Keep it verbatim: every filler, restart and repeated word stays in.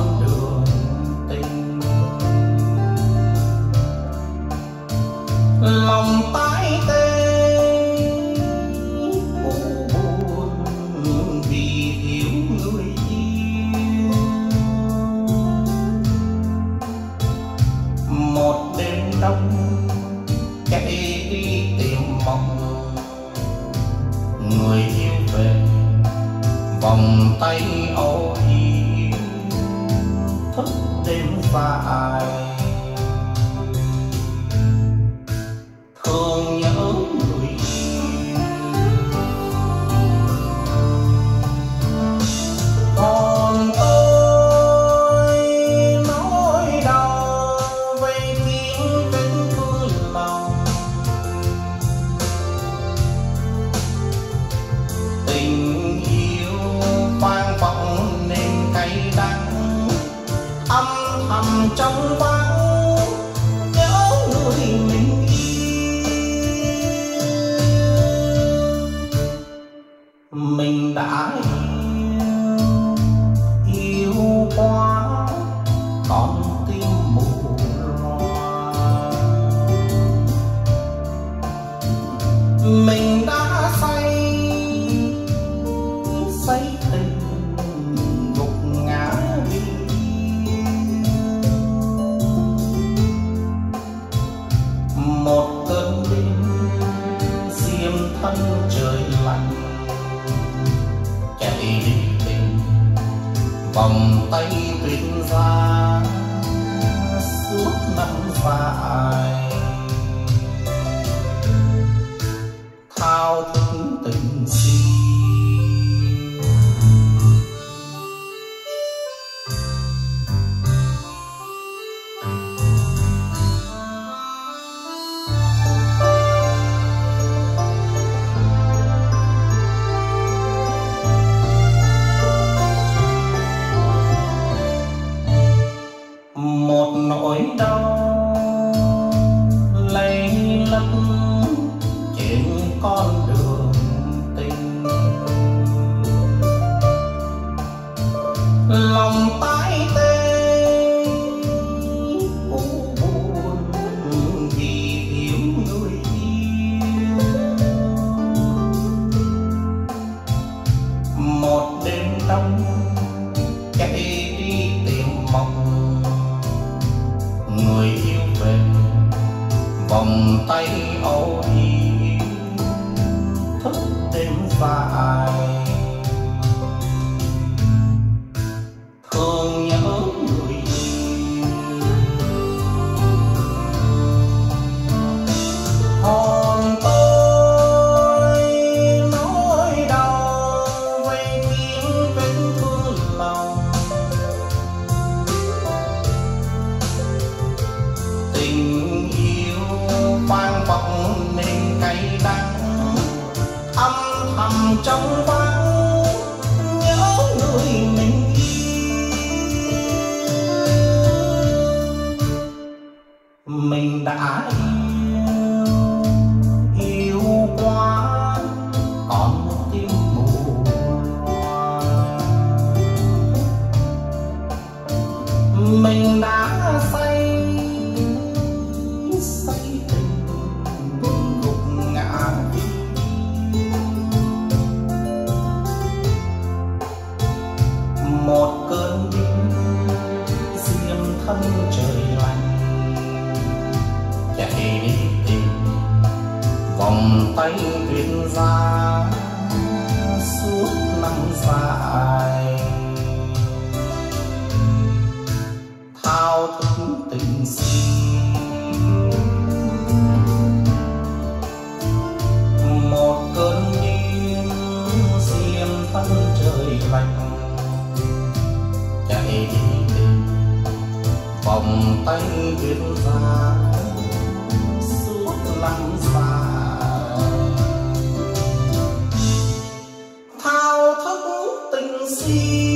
con đường tình. Lòng tái tê u buồn vì thiếu người yêu. Một đêm đông chạy đi tìm mong người yêu về, vòng tay âu yếm thức đêm dài. Thương nhớ người yêu, còn tôi nỗi đau vây kín vết thương lòng. Tình yêu vang vọng nên cay đắng, âm thầm trong vắng nhớ người mình yêu. Mình đã yêu, yêu quá con tim mù loa. Mình đã say say tình gục ngã đi. Một cơn đêm xiêm thân trời lạnh, chạy đi tìm vòng tay tuyệt ra suốt năm dài. Thao thức tình si một nỗi đau lây lấp trên con đường tình. Lòng tái tê u buồn vì thiếu người yêu. Một đêm đông chạy đi tìm mong người yêu về, vòng tay âu yếm thức đêm dài. Thương nhớ người yêu, còn tôi nỗi đau vây kín vết thương lòng. Tình yêu vang vọng nên cay đắng, âm thầm trong vắng nhớ người mình yêu. Mình đã yêu, yêu quá con tim mù loa. Mình đã say say tình gục ngã đi. Một cơn đêm xiêm thân trời lạnh, chạy đi tìm vòng tay tuyệt ra suốt năm dài. Thao thức tình si một cơn đêm xiêm thân trời lạnh, chạy đi tìm vòng tay tuyệt ra suốt năm dài. Thao thức tình si